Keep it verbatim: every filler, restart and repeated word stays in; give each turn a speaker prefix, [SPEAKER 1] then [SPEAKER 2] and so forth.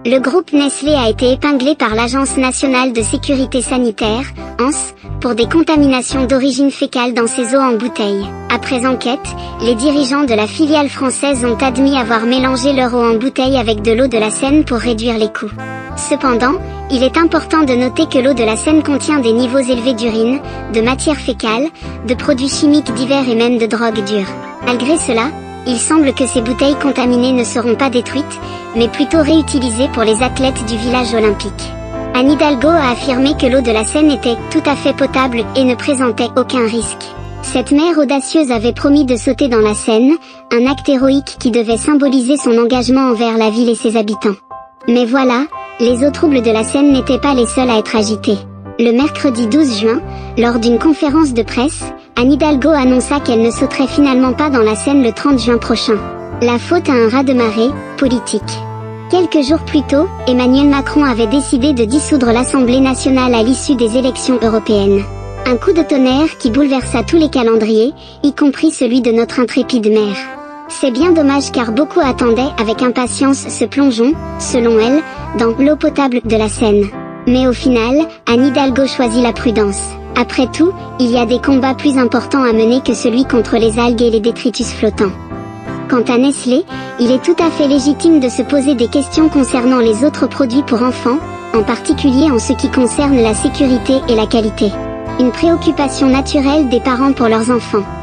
[SPEAKER 1] Le groupe Nestlé a été épinglé par l'Agence nationale de sécurité sanitaire, A N S, pour des contaminations d'origine fécale dans ses eaux en bouteille. Après enquête, les dirigeants de la filiale française ont admis avoir mélangé leur eau en bouteille avec de l'eau de la Seine pour réduire les coûts. Cependant, il est important de noter que l'eau de la Seine contient des niveaux élevés d'urine, de matière fécale, de produits chimiques divers et même de drogues dures. Malgré cela, il semble que ces bouteilles contaminées ne seront pas détruites, mais plutôt réutilisées pour les athlètes du village olympique. Anne Hidalgo a affirmé que l'eau de la Seine était tout à fait potable et ne présentait aucun risque. Cette mère audacieuse avait promis de sauter dans la Seine, un acte héroïque qui devait symboliser son engagement envers la ville et ses habitants. Mais voilà, les eaux troubles de la Seine n'étaient pas les seules à être agitées. Le mercredi douze juin, lors d'une conférence de presse, Anne Hidalgo annonça qu'elle ne sauterait finalement pas dans la Seine le trente juin prochain. La faute à un raz-de-marée politique. Quelques jours plus tôt, Emmanuel Macron avait décidé de dissoudre l'Assemblée nationale à l'issue des élections européennes. Un coup de tonnerre qui bouleversa tous les calendriers, y compris celui de notre intrépide maire. C'est bien dommage car beaucoup attendaient avec impatience ce plongeon, selon elle, dans l'eau potable de la Seine. Mais au final, Anne Hidalgo choisit la prudence. Après tout, il y a des combats plus importants à mener que celui contre les algues et les détritus flottants. Quant à Nestlé, il est tout à fait légitime de se poser des questions concernant les autres produits pour enfants, en particulier en ce qui concerne la sécurité et la qualité. Une préoccupation naturelle des parents pour leurs enfants.